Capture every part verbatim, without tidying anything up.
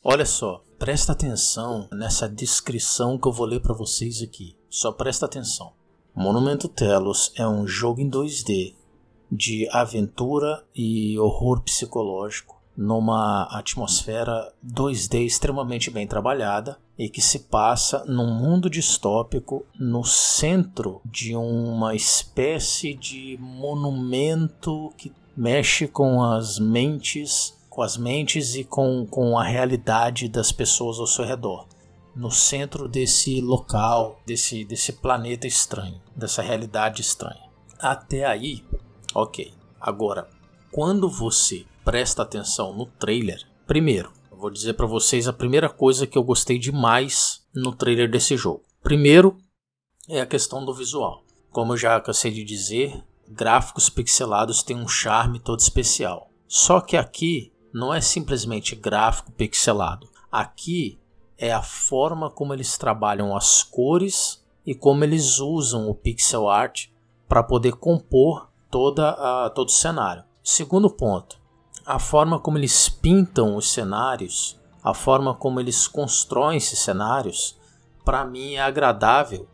Olha só, presta atenção nessa descrição que eu vou ler para vocês aqui. Só presta atenção. Monumento Telos é um jogo em dois D de aventura e horror psicológico numa atmosfera dois D extremamente bem trabalhada e que se passa num mundo distópico no centro de uma espécie de monumento que mexe com as mentes, com as mentes e com, com a realidade das pessoas ao seu redor. No centro desse local, desse, desse planeta estranho, dessa realidade estranha. Até aí, ok. Agora, quando você presta atenção no trailer, primeiro, eu vou dizer para vocês a primeira coisa que eu gostei demais no trailer desse jogo. Primeiro, é a questão do visual. Como eu já cansei de dizer, gráficos pixelados têm um charme todo especial. Só que aqui não é simplesmente gráfico pixelado. Aqui é a forma como eles trabalham as cores e como eles usam o pixel art para poder compor toda a, todo o cenário. Segundo ponto, a forma como eles pintam os cenários, a forma como eles constroem esses cenários, para mim é agradável,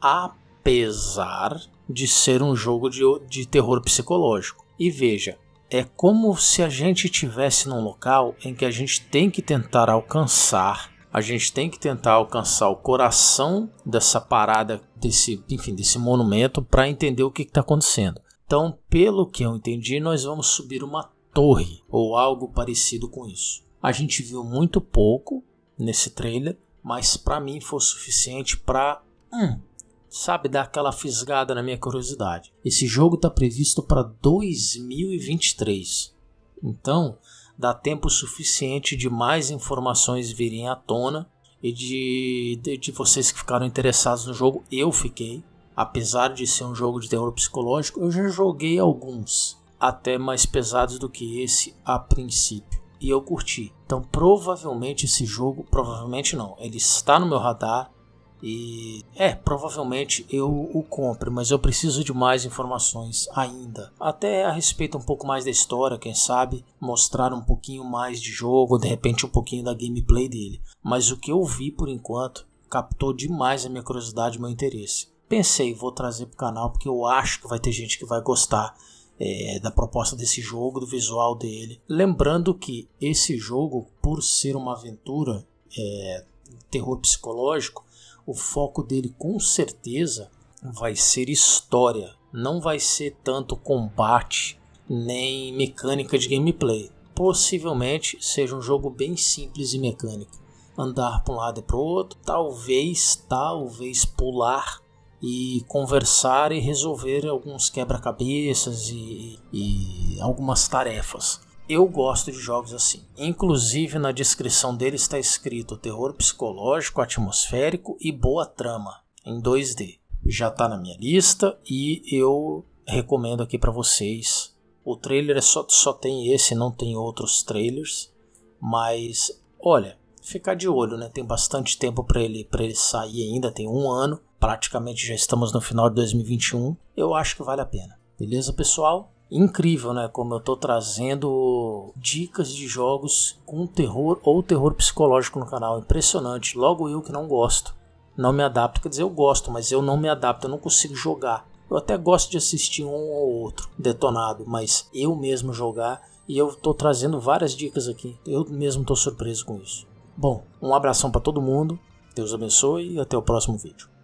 apesar de ser um jogo de, de terror psicológico. E veja, é como se a gente estivesse num local em que a gente tem que tentar alcançar, a gente tem que tentar alcançar o coração dessa parada, desse, enfim, desse monumento para entender o que está acontecendo. Então, pelo que eu entendi, nós vamos subir uma torre ou algo parecido com isso. A gente viu muito pouco nesse trailer, mas para mim foi o suficiente para, hum, sabe, dar aquela fisgada na minha curiosidade. Esse jogo está previsto para dois mil e vinte e três, então dá tempo suficiente de mais informações virem à tona e de, de, de vocês que ficaram interessados no jogo. Eu fiquei, apesar de ser um jogo de terror psicológico, eu já joguei alguns, até mais pesados do que esse a princípio, e eu curti. Então provavelmente esse jogo, provavelmente não, ele está no meu radar. E é, provavelmente eu o compre, mas eu preciso de mais informações ainda. Até a respeito um pouco mais da história, quem sabe mostrar um pouquinho mais de jogo, de repente um pouquinho da gameplay dele. Mas o que eu vi por enquanto captou demais a minha curiosidade e meu interesse. Pensei, vou trazer para o canal porque eu acho que vai ter gente que vai gostar é, da proposta desse jogo, do visual dele. Lembrando que esse jogo, por ser uma aventura, é, terror psicológico, o foco dele com certeza vai ser história, não vai ser tanto combate nem mecânica de gameplay. Possivelmente seja um jogo bem simples e mecânico, andar para um lado e para o outro, talvez, talvez pular e conversar e resolver alguns quebra-cabeças e, e algumas tarefas. Eu gosto de jogos assim. Inclusive na descrição dele está escrito terror psicológico, atmosférico e boa trama em dois D. Já está na minha lista e eu recomendo aqui para vocês. O trailer é só, só tem esse, não tem outros trailers. Mas olha, ficar de olho, né? Tem bastante tempo para ele, para ele sair ainda, tem um ano. Praticamente já estamos no final de dois mil e vinte e um. Eu acho que vale a pena. Beleza, pessoal? Incrível, né? Como eu tô trazendo dicas de jogos com terror ou terror psicológico no canal. Impressionante. Logo eu que não gosto. Não me adapto. Quer dizer, eu gosto, mas eu não me adapto. Eu não consigo jogar. Eu até gosto de assistir um ou outro detonado, mas eu mesmo jogar. E eu tô trazendo várias dicas aqui. Eu mesmo tô surpreso com isso. Bom, um abração para todo mundo. Deus abençoe e até o próximo vídeo.